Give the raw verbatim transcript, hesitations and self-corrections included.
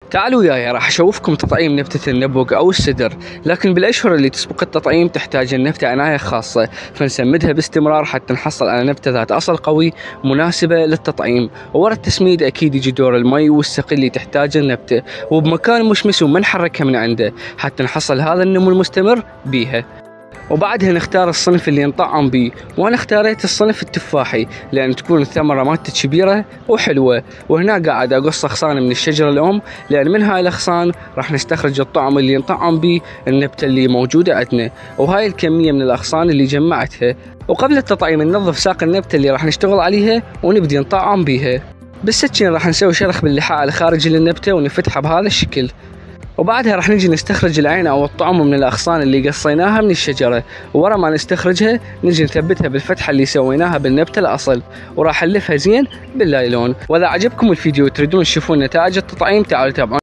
تعالوا وياي راح اشوفكم تطعيم نبتة النبوق او السدر، لكن بالاشهر اللي تسبق التطعيم تحتاج النبتة عناية خاصة، فنسمدها باستمرار حتى نحصل على نبتة ذات اصل قوي مناسبة للتطعيم. وورا التسميد اكيد يجي دور المي والسقي اللي تحتاجه النبتة، وبمكان مشمس وما نحركها من عنده حتى نحصل هذا النمو المستمر بيها. وبعدها نختار الصنف اللي نطعم بيه، وانا اختاريت الصنف التفاحي لان تكون الثمره مالته كبيره وحلوه. وهنا قاعد اقص اغصان من الشجره الام، لان من هاي الاغصان راح نستخرج الطعم اللي نطعم بيه النبته اللي موجوده عندنا. وهاي الكميه من الاغصان اللي جمعتها. وقبل التطعيم ننظف ساق النبته اللي راح نشتغل عليها ونبدي نطعم بيها. بالسكين راح نسوي شرخ باللحاء الخارجي للنبته ونفتحها بهذا الشكل. وبعدها راح نجي نستخرج العين او الطعم من الاغصان اللي قصيناها من الشجره، وورا ما نستخرجها نجي نثبتها بالفتحه اللي سويناها بالنبته الاصل، وراح نلفها زين باللايلون. واذا عجبكم الفيديو وتريدون تشوفون نتائج التطعيم تعالوا تابعون.